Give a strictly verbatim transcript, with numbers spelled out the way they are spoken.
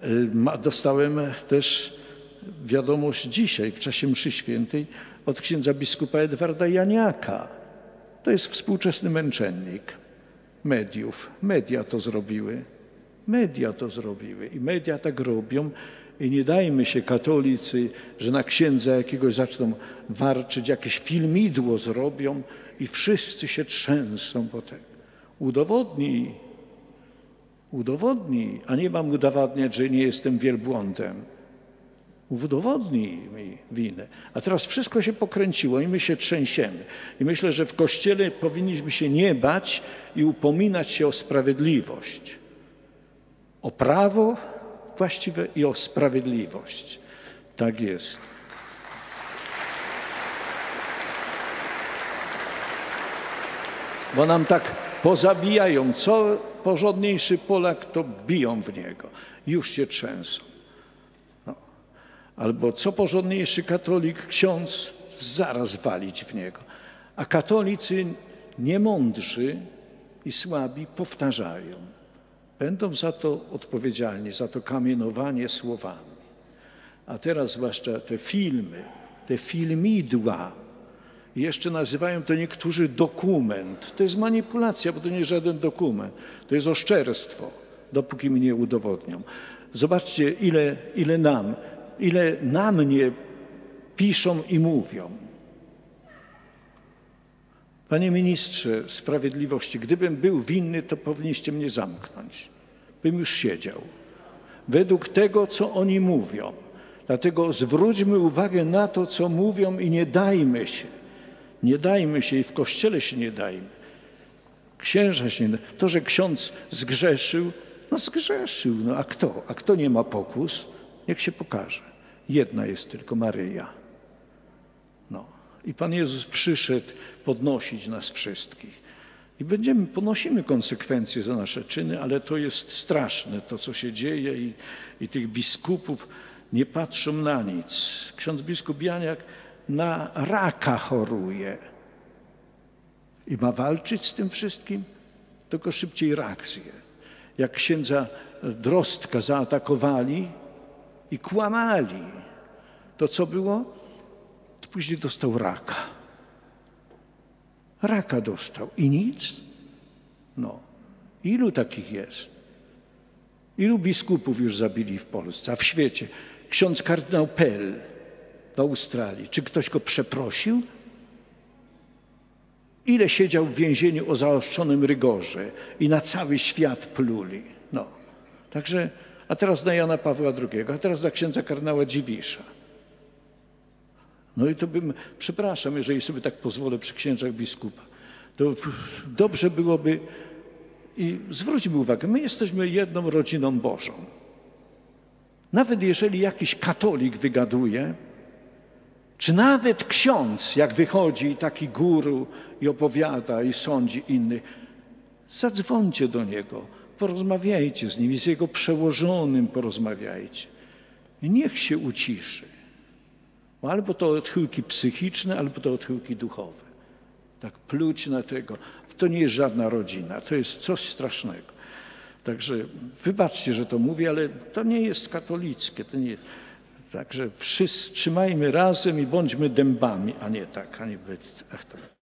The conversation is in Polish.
Dostałem też wiadomość dzisiaj w czasie mszy świętej od księdza biskupa Edwarda Janiaka. To jest współczesny męczennik mediów. Media to zrobiły. Media to zrobiły i media tak robią. I nie dajmy się, katolicy, że na księdza jakiegoś zaczną warczyć, jakieś filmidło zrobią i wszyscy się trzęsą potem. Udowodnij, udowodnij, a nie mam udowadniać, że nie jestem wielbłądem. Udowodnij mi winę. A teraz wszystko się pokręciło i my się trzęsiemy. I myślę, że w Kościele powinniśmy się nie bać i upominać się o sprawiedliwość, o prawo właściwe i o sprawiedliwość. Tak jest. Bo nam tak pozabijają. Co porządniejszy Polak, to biją w niego. Już się trzęsą. No. Albo co porządniejszy katolik, ksiądz, zaraz walić w niego. A katolicy niemądrzy i słabi powtarzają. Będą za to odpowiedzialni, za to kamienowanie słowami. A teraz zwłaszcza te filmy, te filmidła, jeszcze nazywają to niektórzy dokument. To jest manipulacja, bo to nie jest żaden dokument. To jest oszczerstwo, dopóki mi nie udowodnią. Zobaczcie, ile, ile nam, ile na mnie piszą i mówią. Panie ministrze sprawiedliwości, gdybym był winny, to powinniście mnie zamknąć. Bym już siedział. Według tego, co oni mówią. Dlatego zwróćmy uwagę na to, co mówią i nie dajmy się. Nie dajmy się i w Kościele się nie dajmy. Księża się nie dajmy. To, że ksiądz zgrzeszył, no zgrzeszył. No a kto? A kto nie ma pokus? Niech się pokaże. Jedna jest tylko Maryja. No. I Pan Jezus przyszedł podnosić nas wszystkich. I będziemy, ponosimy konsekwencje za nasze czyny, ale to jest straszne, to co się dzieje i, i tych biskupów nie patrzą na nic. Ksiądz biskup Janiak na raka choruje i ma walczyć z tym wszystkim, tylko szybciej rak zje. Jak księdza Drostka zaatakowali i kłamali, to co było? To później dostał raka. Raka dostał i nic. No, ilu takich jest? Ilu biskupów już zabili w Polsce, a w świecie? Ksiądz kardynał Pell w Australii. Czy ktoś go przeprosił? Ile siedział w więzieniu o zaostrzonym rygorze i na cały świat pluli? No, także, a teraz na Jana Pawła drugiego, a teraz na księdza kardynała Dziwisza. No i to bym, przepraszam, jeżeli sobie tak pozwolę przy księżach biskupa, to dobrze byłoby, i zwróćmy uwagę, my jesteśmy jedną rodziną Bożą. Nawet jeżeli jakiś katolik wygaduje, czy nawet ksiądz, jak wychodzi taki guru i opowiada i sądzi innych, zadzwońcie do niego, porozmawiajcie z nim i z jego przełożonym porozmawiajcie. I niech się uciszy. Albo to odchyłki psychiczne, albo to odchyłki duchowe. Tak pluć na tego. To nie jest żadna rodzina, to jest coś strasznego. Także wybaczcie, że to mówię, ale to nie jest katolickie. To nie jest. Także wszyscy trzymajmy razem i bądźmy dębami, a nie tak, a nie być. Ach, to...